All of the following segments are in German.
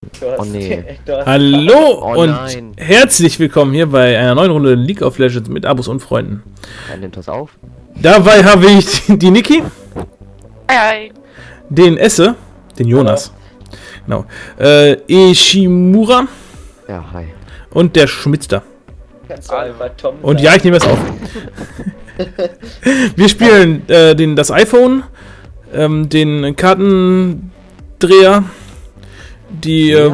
Oh nee. Hallo Oh und nein. herzlich willkommen hier bei einer neuen Runde League of Legends mit Abos und Freunden. Wer nimmt das auf? Dabei habe ich die Niki, Hi. den Esse, den Jonas, genau, Ishimura Ja, hi. und der Schmitzter. Kannst du einfach Tom Und sagen? ja, ich nehme es auf. Wir spielen das iPhone, den Kartendreher, die, Ja.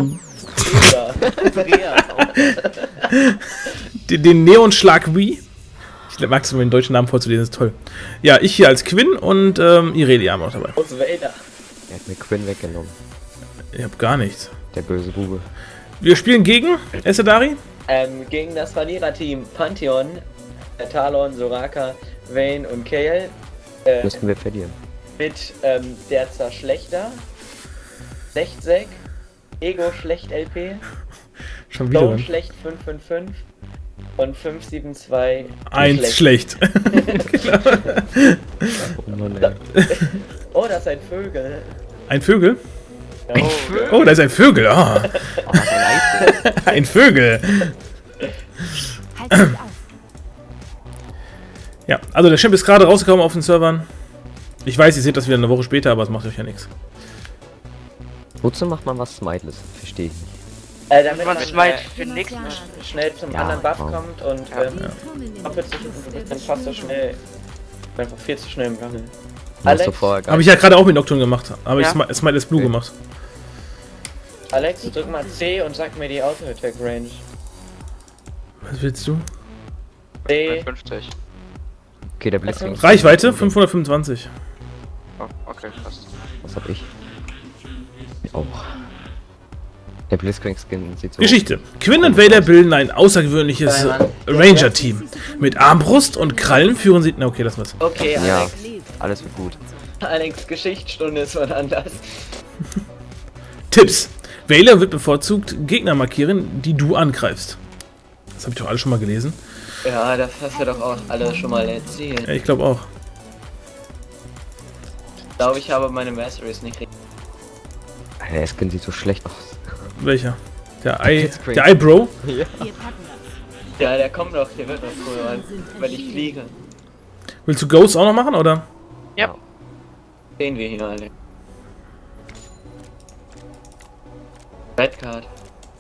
den Neonschlag Wii. Ich mag es, um den deutschen Namen vorzulesen, das ist toll. Ja, ich hier als Quinn und Irelia haben wir noch dabei. Aus Vader. Er hat mir Quinn weggenommen. Ich hab gar nichts. Der böse Bube. Wir spielen gegen Essedari. Gegen das Verliererteam Pantheon, Talon, Soraka, Vayne und Kael. Müssten wir verlieren. Mit der Zerschlechter, Sechtsec, Ego Schlecht LP, Schon wieder. Stone Schlecht 555 und 572 Eins schlecht. Genau. Oh Mann, ey. Oh, das ist ein Vögel. Ein Vögel? Oh, Oh, da ist ein Vögel. Oh. Oh, was ein Eis. Ein Vögel. Ja, also der Champ ist gerade rausgekommen auf den Servern. Ich weiß, ihr seht das wieder eine Woche später, aber es macht euch ja nichts. Wozu macht man was Smiteless? Verstehe ich nicht. damit Man man smite für den nächsten. schnell zum Ja, anderen Buff wow. kommt und doppelt dann fast so schnell. Einfach viel zu schnell im Gange. Hast du Alex, vorher gar Habe ich ja gerade auch mit Nocturne gemacht. Habe ich Ja. Smite Blue Okay. gemacht. Alex, drück mal C und sag mir die Auto-Attack-Range. Was willst du? C, 50. Okay, der Blitzkrieg. Reichweite 525. Oh, okay, passt. Was hab ich? Auch. Der Blitzkrieg-Skin sieht so... Geschichte. Quinn und Vader bilden ein außergewöhnliches Ranger-Team. Mit Armbrust und Krallen führen sie... Na okay, lass mal's. okay, Ja, Alex. alles wird gut. Alex, Geschichtsstunde ist was anders. Tipps. Vader wird bevorzugt Gegner markieren, die du angreifst. Das habe ich doch alle schon mal gelesen. Ja, das hast du doch auch alle schon mal erzählt. Ja, ich glaube auch. Ich glaube, ich habe meine Masteries nicht richtig. Alter, der Skin sieht so schlecht aus. Welcher? Der Blitzkrieg. der Eyebrow? Ja, der kommt noch, der wird noch cool, weil ich fliege. Willst du Ghost auch noch machen, oder? Ja. Sehen wir hier, Alex. Red Card.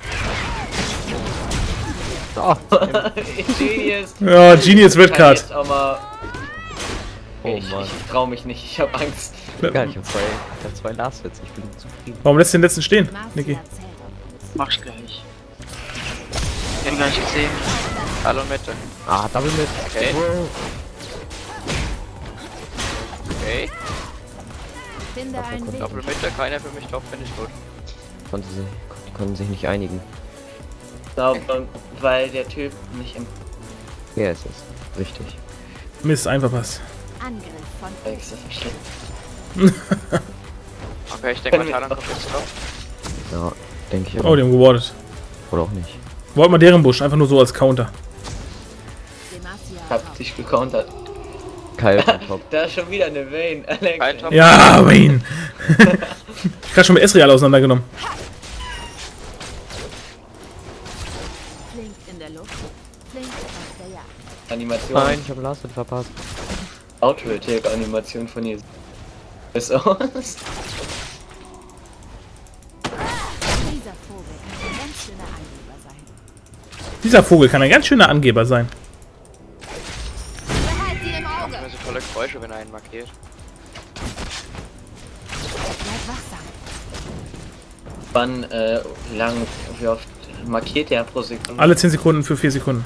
Oh, Genius. Ja, Genius Red Kann Card. jetzt auch mal... oh ich Mann. trau mich nicht, ich hab Angst. Geil, ich hab zwei Last Hits. Ich bin zufrieden. Warum lässt du den letzten stehen, Niki? Mach ich gleich. Ich hab gar nicht gesehen. Hallo Mitte. Ah, Double Mid. Okay. Wow. Okay. Finde einen Weg. Doppel Mitte, keiner für mich top, finde ich gut. Die konnten sich nicht einigen. Ich glaube, weil der Typ nicht im Wer ist es? Richtig. Mist, einfach was. Angriff von Alex, das ist schlimm. Okay, ich denke mal, Können wir- Talon kommt jetzt drauf. Ja, denke ich. Oh, die haben gewartet. Oder auch nicht. Wollt mal deren Busch, einfach nur so als Counter. Ich hab dich gecountert. Kyle vom Top. Da ist schon wieder eine Vayne, Alex. Kein Top. Ja, Wayne. Ich hab schon mit Esrial auseinandergenommen. Flink in der Luft. Flink auf der Jagd. Animation. Nein, ich habe Last Hit verpasst. Auto-Attack-Animation von ihr. Ist aus. Dieser Vogel kann ein ganz schöner Angeber sein. Dieser Vogel kann ein ganz schöner Angeber sein. Behalt sie im Macht Auge. immer so tolle Geräusche, wenn er einen markiert. Bleib wachsam. Wann, wie oft markiert der pro Sekunde? Alle 10 Sekunden für 4 Sekunden.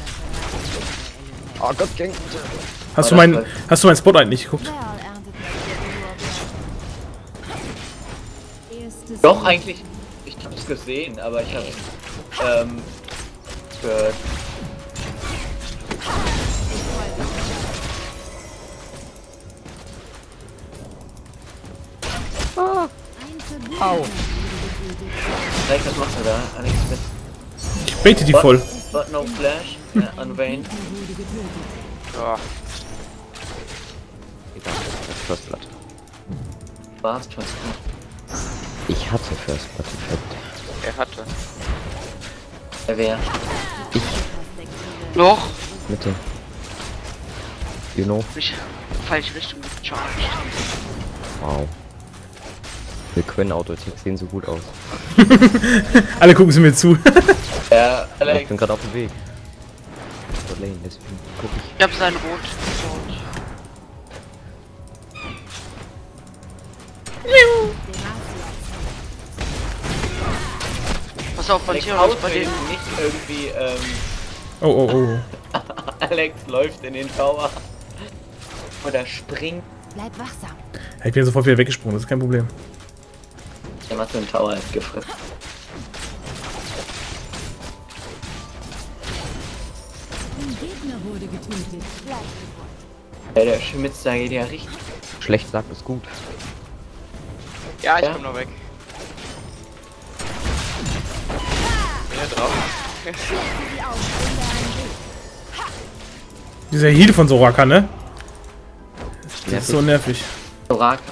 Oh Gott, Gang. Hast Oh, du das mein Spotlight nicht geguckt? Val erntet Lorbeeren. Erstes Doch, eigentlich. Ich hab's gesehen, aber ich hab's, gehört. ein Verbündeten Au. wurde getötet. Alex, was machst du da? Alex, mit Ich baite die voll. But no Flash, an Vayne. Wurde getötet. Ja. Egal, das First Blood. War's schon. Ich hatte First Blood effekt. hatte. Wer? Noch? Mitte. You know? Mich falsche Richtung gecharged. Wow. Die Quinn-Autotechs sehen so gut aus. Alle gucken sie mir zu. Ja, Ich Alex. bin gerade auf dem Weg. Zur Lane, deswegen guck ich. Ich hab sein Rot. Pass auf, Alex, Pantheon ist bei Auto denen. ist nicht irgendwie, Oh, oh, oh. Alex läuft in den Tower. Oder springt. Bleib wachsam. Ja, ich bin sofort wieder weggesprungen, das ist kein Problem. Der macht so einen Tower gefressen. Ein Gegner wurde getötet. Ja, der Schmitz, da geht ja richtig. Schlecht sagt ist gut. Ja, ich Ja. komm noch weg. Bin ja drauf. Dieser Heal von Soraka, ne? Das ist so nervig. Soraka.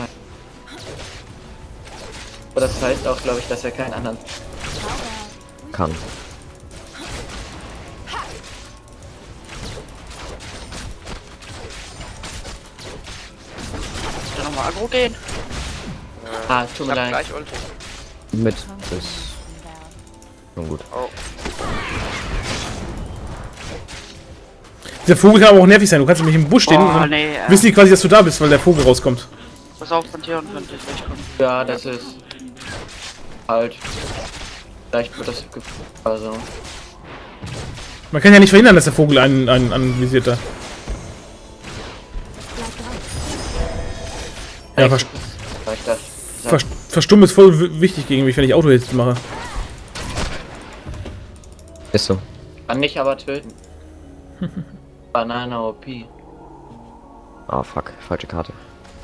Aber das heißt auch, glaube ich, dass er keinen anderen. Kann. Soll ich nochmal aggro gehen? Ah, Ich tut mir hab leid. gleich Ulti. Mit. Das ist schon gut. Oh. Dieser Vogel kann aber auch nervig sein. Du kannst nämlich im Busch stehen und dann nee, wissen die quasi, dass du da bist, weil der Vogel rauskommt. pass auf, Pantheon könnte ich gleich kommen. Ja, das ist. Halt. Vielleicht wird das. Also. Man kann ja nicht verhindern, dass der Vogel einen anvisiert da. Ja, Vielleicht das. Verstummen ist voll wichtig gegen mich, wenn ich Auto-Hits mache. Ist so. Kann nicht aber töten. Banana OP. Ah, fuck. Falsche Karte.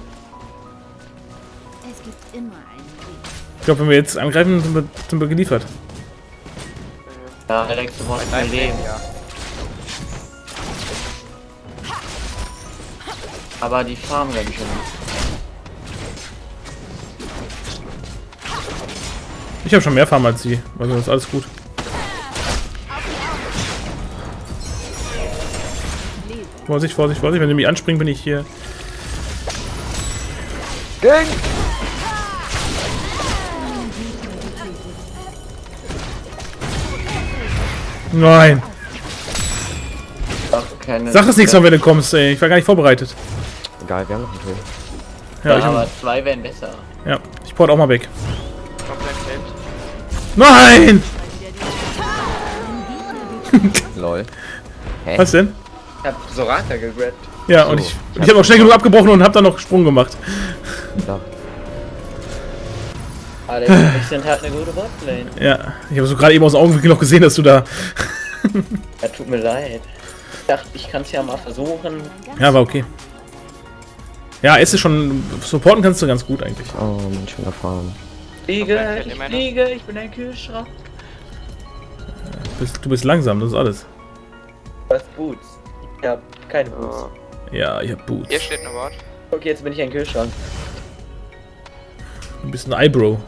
Es gibt immer einen Weg. Ich glaube, wenn wir jetzt angreifen, sind wir geliefert. Ja, Alex, du brauchst mein Leben. Ja. Aber die farmen ganz schön. Ich habe schon mehr Farm als sie. Also ist alles gut. Vorsicht, Vorsicht, Vorsicht. Wenn sie mich anspringen, bin ich hier. Nein. Ach, keine. Sag es nichts, wenn du kommst, ey. Ich war gar nicht vorbereitet. Egal, wir haben noch einen Tool. Ja, Ja, aber zwei wären besser. ich port auch mal weg. Komplett claimed. Nein! Lol. Hä? Was denn? Ich hab Soraka gegrabt. Ja, So, und ich habe auch schnell genug abgebrochen und habe dann noch Sprung gemacht. Da. Alex, wir sind halt eine gute Botlane. Ja, ich habe so gerade eben aus dem Augenwinkel noch gesehen, dass du da. Ja, tut mir leid. Ich dachte, ich kann es ja mal versuchen. Ja, war okay. Ja, es ist schon. Supporten kannst du ganz gut eigentlich. Oh, Mensch, schon erfahren. Fliege, ich fliege, ich bin ein Kühlschrank. Du bist langsam, das ist alles. Du hast Boots. Ich hab keine Boots. Oh. Ja, ich hab Boots. Hier steht ein Wort. Okay, jetzt bin ich ein Kühlschrank. Du bist ein Eyebrow.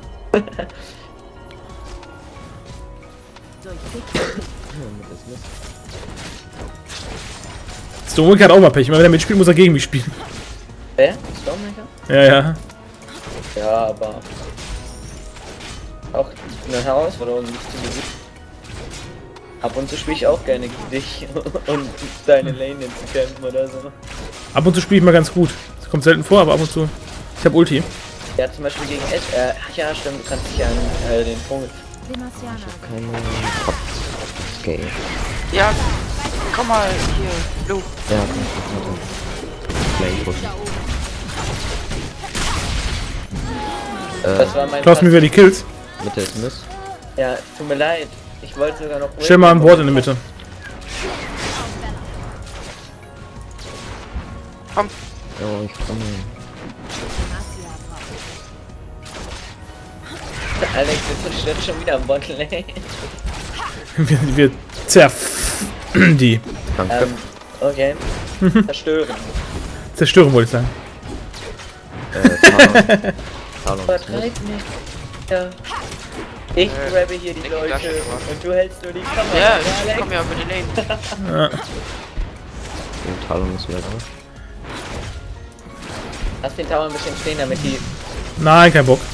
Stormwind hat auch mal Pech. Immer wenn er mitspielt, muss er gegen mich spielen. Wer? Stormmaker? Ja, ja. Ja, aber auch eine Herausforderung, nicht zu besiegen. Ab und zu spiele ich auch gerne gegen dich und deine Lane zu kämpfen oder so. Ab und zu spiele ich mal ganz gut. Das kommt selten vor, aber ab und zu. Ich hab Ulti. Ja, zum Beispiel gegen Ed. Ach ja, stimmt, du kannst dich an den Vogel. Demasiana. Keine Kopf. Okay. Ja, komm mal hier, Blue. Ja, komm. Play pushen. Das war mein Klaus mir wieder die Kills. Mitte ist Miss. Ja, tut mir leid. Ich wollte sogar noch. Stell mal ein Board in der Mitte. Oh, ich komme. Alex, du zerstört schon wieder am Botlane. Wir zerf... die. Danke. Okay. Zerstören. Zerstören, wollte ich sagen. Talon ist Miss. Vertreib mich. Ja. Ich grabbe hier die die Leute Tasche gemacht. und du hältst nur die Kamera. Ja, ich Alex. komm ja über die Lane. Ja. Den Talon ist wieder da. Lass den Tower ein bisschen stehen, damit die... Nein, kein Bock.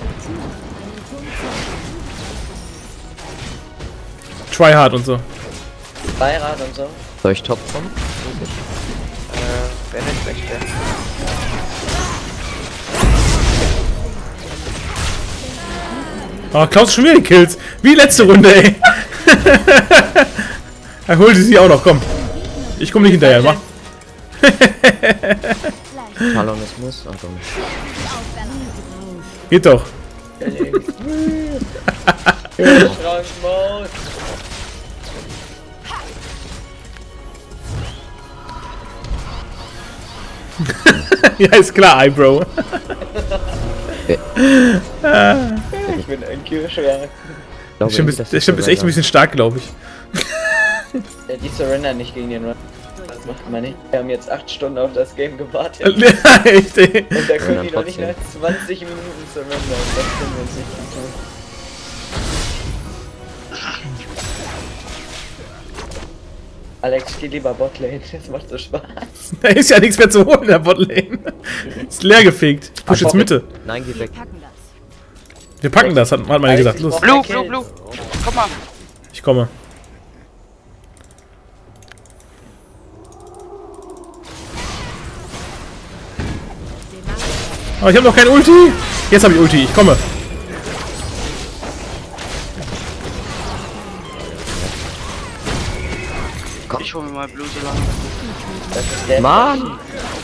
Try hard und so. Beirat und so. Soll ich top kommen? Wer nicht möchte. Oh, Klaus schon wieder die Kills. Wie letzte Runde, ey. Er holte sie auch noch, komm. Ich komme nicht hinterher, mach. Talon ist Muss, also Geht doch. Schrankmode. Ja, ist klar, Eyebrow. Ich bin ein Kühlschrank. Der Stimmt ist echt ein bisschen stark, glaube ich. Die surrender nicht gegen den Run. Das macht man nicht. Wir haben jetzt 8 Stunden auf das Game gewartet. Echt, ey. Und da können die noch trotzdem. nicht nach 20 Minuten surrender. Das können wir uns nicht antun. Alex, geh lieber Botlane. Das macht so Spaß. Da ist ja nichts mehr zu holen in der Botlane. Ist leer gefegt. Ich push jetzt Mitte. Nein, geh weg. Wir packen das. Wir packen das, hat man ja gesagt. Los, Blue. Komm mal. ich komme. Aber ich habe noch kein Ulti. Jetzt habe ich Ulti, ich komme. Ich hol mir mal Blue so lange. Das ist der. Mann!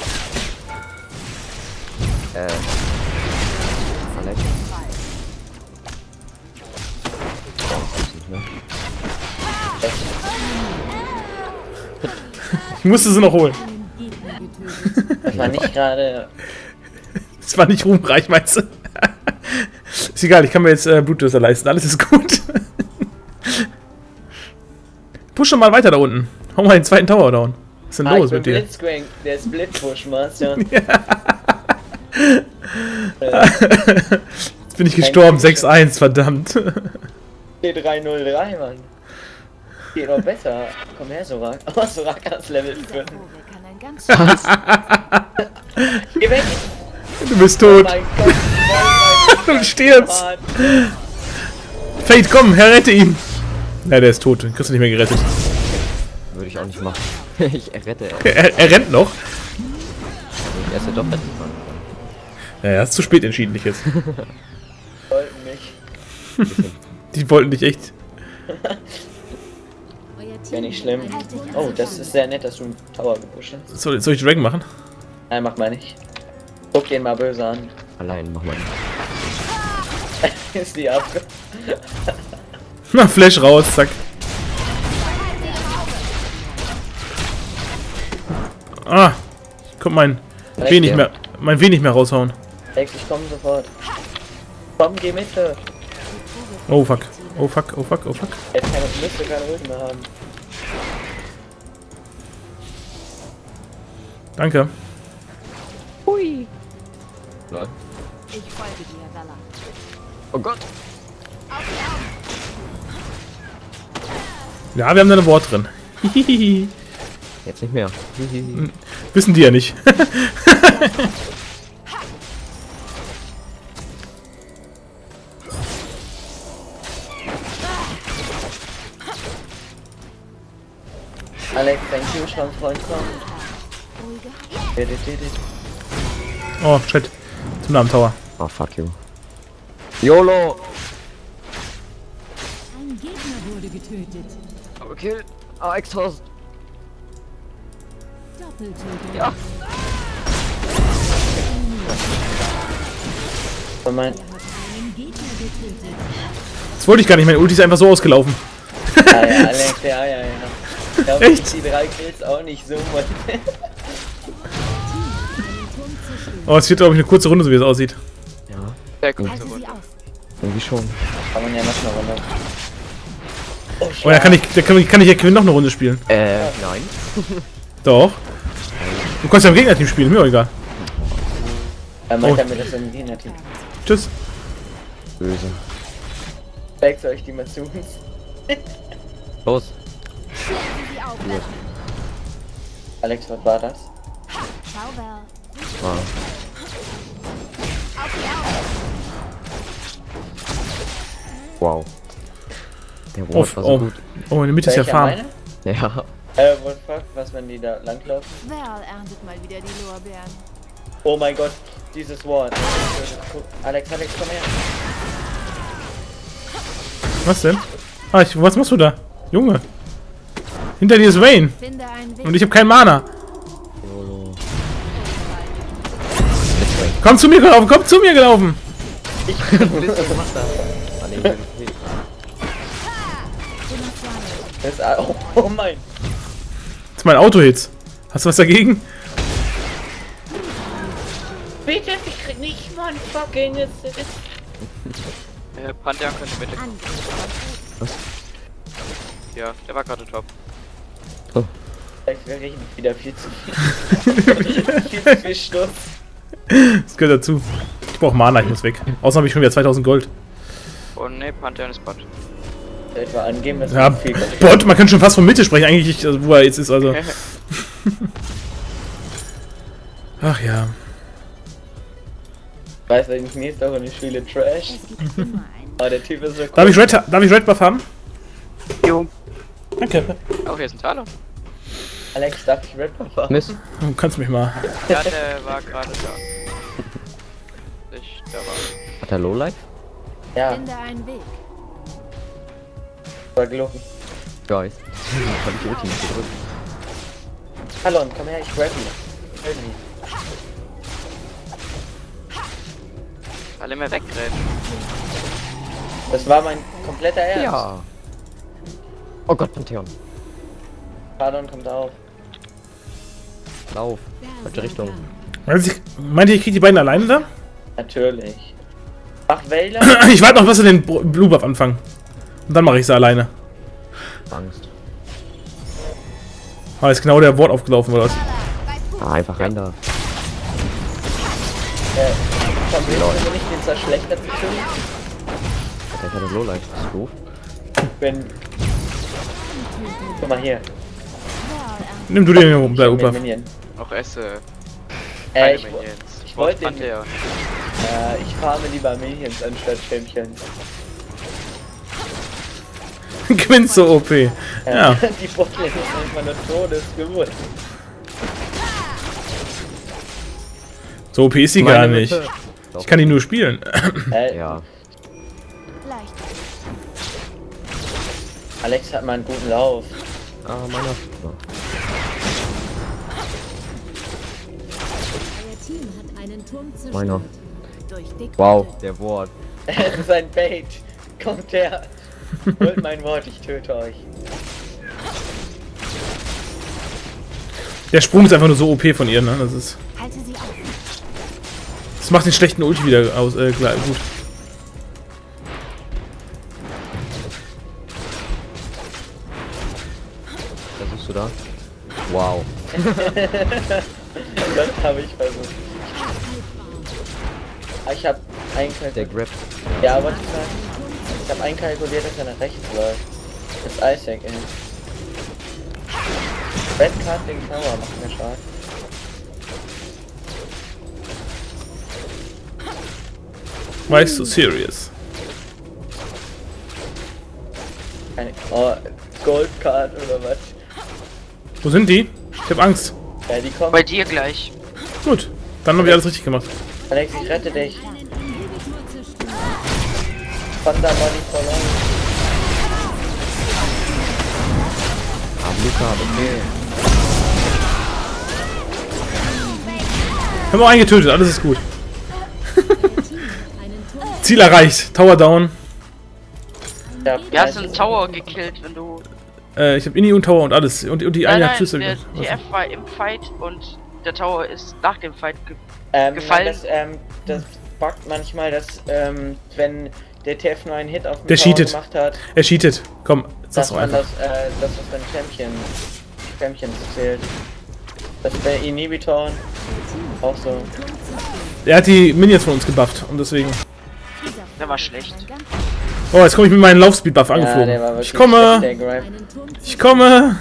Verletzt. Ich musste sie noch holen. Das war nicht gerade. Das war nicht ruhmreich, meinst du? Ist egal, ich kann mir jetzt Blutdöser leisten. Alles ist gut. Push schon mal weiter da unten. Hau mal den zweiten Tower down. Was ist denn los mit dir? Blitzcrank, der Split-Push-Master. Jetzt bin ich gestorben. 6-1, verdammt. T303, Mann. Geht noch besser. Komm her, Sorak. Oh, Sorak ist Level 5. Der kann ein ganz Geh weg! Du bist Oh tot. mein Gott! Oh mein Du stirbst. Gott. Fate, komm, rette ihn. Ja, der ist tot. Den kriegst du nicht mehr gerettet. Würde ich auch nicht machen. Ich rette. Er rennt noch. Ich esse doch retten kann. Ja, hast zu spät entschieden, dich jetzt. Wollten mich. Die wollten dich echt. Wäre nicht schlimm. Oh, das ist sehr nett, dass du einen Tower gepusht hast. Soll ich Dragon machen? Nein, mach mal nicht. Guck den mal böse an. Allein, mach mal. Ist die abge... Na, Flash raus, zack. Ah, ich konnte mein W nicht mehr raushauen. Alex, ich komm sofort. Komm, geh mit. Oh fuck. Oh fuck, oh fuck, oh fuck. Jetzt müsste keine Rücken mehr haben. Danke. Hui. Ich folge dir, Bella. Oh Gott. Ja, wir haben da ein Wort drin. Hihihi. Jetzt nicht mehr. Wissen die ja nicht. Alex, dein Kühlschrankfreund kommt. Oh, shit. Zum Namen Tower. Oh, fuck you. YOLO! Ein Gegner wurde getötet. Okay, AX-Haus. Doppeltötung. Ja. Und mein... Einen Gegner getötet. Das wollte ich gar nicht. Mein Ulti ist einfach so ausgelaufen. Ja, ja, Alex, ja. Ich glaube, Echt? ich die 3 Kills auch nicht so, Mann. Oh, es wird, glaube ich, eine kurze Runde, so wie es aussieht. Ja, Sehr gut. Halte sie auf. irgendwie schon. Kann man ja noch eine Runde. Oh, Oh, da kann ich ja Quinn noch eine Runde spielen. Nein. Doch. Du kannst ja im Gegnerteam spielen, mir auch egal. Er meint Oh. damit, dass er im Gegner-Team. Tschüss. Böse. Zeig euch die mal zu uns. Los. Sie aufwerfen. Alex, was war das? Schauwer. Ah. Auf die Augen. Wow. Der Ward war so Oh, gut. oh, in der Mitte ist ja Welcher Farm. meine? Ja. What the fuck, was wenn die da langlaufen? Val erntet mal wieder die Lorbeeren. Oh mein Gott, dieses Wort. Alex, komm her. Was denn? Ah, was machst du da? Junge. Hinter dir ist Vayne. Finde einen Weg. Und ich habe keinen Mana. YOLO. Komm zu mir gelaufen, komm zu mir gelaufen. Blitzcrank macht das. Ah, nee, ich bin okay. Das ist, oh mein. Das ist mein Auto-Hits. Hast du was dagegen? Bitte, ich krieg nicht mal ein fucking Assist. Pantheon könnte bitte kommen. Was? Ja, der war gerade top. Wir reden wieder viel zu viel. Viel zu viel Schluss. Das gehört dazu. Ich brauche Mana, ich muss weg. Außerdem habe ich schon wieder 2000 Gold. Oh ne, Pantheon ist Bot. Etwa angeben, dass Ja, viel Bot, man kann schon fast von Mitte sprechen, eigentlich, also, wo er jetzt ist, also. Ach ja. Ich weiß, wenn ich nächste Woche eine Spiele Trash. Es gibt immer einen. Aber der Typ ist so cool. Darf ich Red Buff haben? Jo. Danke. Oh, hier ist ein Talon. Alex, darf ich Red Buff haben? Mist. Du kannst mich mal. Ja, der war gerade da. Da war. Hat er Lowlife? Ja, Finde einen Weg. war gelogen. Guys. Hab ich Ulti nicht gedrückt. Talon, komm her, ich grab ihn. Irgendwie. Alle mehr wegrennen. Das war mein kompletter Ernst. Ja. Oh Gott, Pantheon. Talon kommt auf. Lauf. Falsche Richtung. Meint ihr, ich krieg die beiden alleine da? Natürlich. Mach Wähler. Ich warte noch, was sie den Blue Buff anfangen. Und dann mache ich sie alleine. Angst. Ah, ist genau der Wort aufgelaufen, oder was? Ah, einfach rein da. Komm, willst du nicht den Zerschlechter zu schwimmen? Der hat eine Lowlife. Das ist doof. Wenn... Guck mal hier. Nimm du den Blue Den Buff. Minion. Auch esse. Keine Ich Minions. wollte den... Pantheon. Ich farme lieber Minions anstatt Champions. Gewinnt so OP. Ja. Die Botlane ist einfach eine Todesgeburt. So OP ist sie gar nicht. Mitte. Ich kann die nur spielen. Ja. Leicht. Alex hat mal einen guten Lauf. Ah, meiner. Ja. Euer Team hat einen Turm zerstört. Meiner. Durch dick Wow, der Ward. Es ist ein Bait. Kommt her. Holt mein Wort, ich töte euch. Der Sprung ist einfach nur so OP von ihr, ne? Das ist. Halte sie auf. Das macht den schlechten Ulti wieder aus, klar, gut. Was suchst du da? Wow. Das habe ich versucht. Ich habe Der einkalkuliert. Grab. Ja, aber ich habe einkalkuliert, dass er nach rechts läuft. Das Isaac ist. Red Card gegen Tower macht mir stark. Why so serious? Keine. Oh, Gold Card oder was? Wo sind die? Ich hab Angst. Ja, die kommen. Bei dir gleich. Gut, dann haben wir alles richtig gemacht. Alex, ich rette dich. Einen Inhibitor zerstört. Thunder Body for long. Ah, Luca, okay. Haben wir auch einen getötet, alles ist gut. Euer Team hat einen Turm Ziel erreicht, Tower down. Ja, Wie hast du einen Tower gekillt, wenn du... Ich hab Inni und Tower und alles. Und die eine hat nein, Schlüssel. der TF war im Fight und der Tower ist nach dem Fight gefallen. gefallen. Das buggt manchmal, dass wenn der TF nur einen Hit auf den Der Tower cheatet. gemacht hat, Er cheatet. Komm, sag's dass doch man einfach. das beim Champions zählt. Das bei Inhibitoren auch so. Er hat die Minions von uns gebufft und deswegen. dieser Der war schlecht. Ein ganz Oh, jetzt komme ich mit meinem Laufspeed-Buff Ja, der war angeflogen. wirklich Ich komme! schlecht, der Grind. Einen Turm zu Ich komme!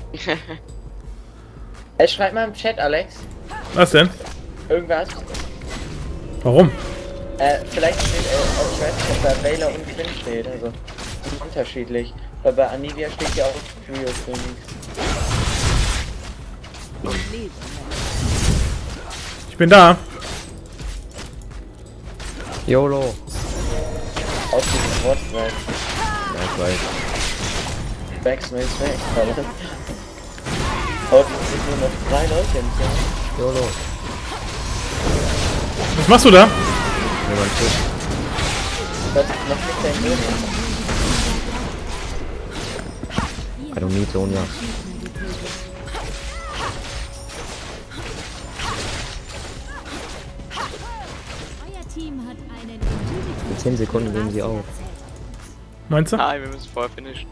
Schreib mal im Chat, Alex. Was denn? Irgendwas. Warum? Vielleicht steht, ich weiß nicht, ob da Vayla und Quinn steht, also unterschiedlich. Weil bei Anivia steht ja auch Trio Phoenix. Ich bin da. YOLO. Aus diesem Wort, weil Ja, ich weiß. Backsmash weg. Hoffentlich sind nur noch 3 Leute im Team. YOLO. Was machst du da? Jemand Schiff. Das ist noch nicht dein Leben. I don't need Sonja. Euer Team hat einen In 10 Sekunden gehen sie auf. Meinst du? Nein, wir müssen vorher finishen.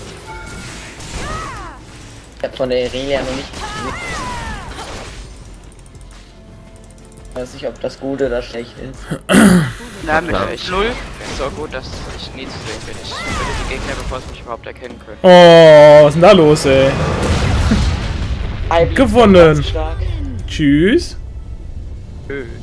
Ich hab von der Irelia noch nicht. Ich weiß nicht, ob das gut oder schlecht ist. Na, mit Ja. euch 0 ist so gut, dass ich nie zu sehen bin. Ich würde die Gegner, bevor sie mich überhaupt erkennen können. Oh, was ist denn da los, ey? Ivy ist Gewonnen. ganz stark. Tschüss. Tschüss.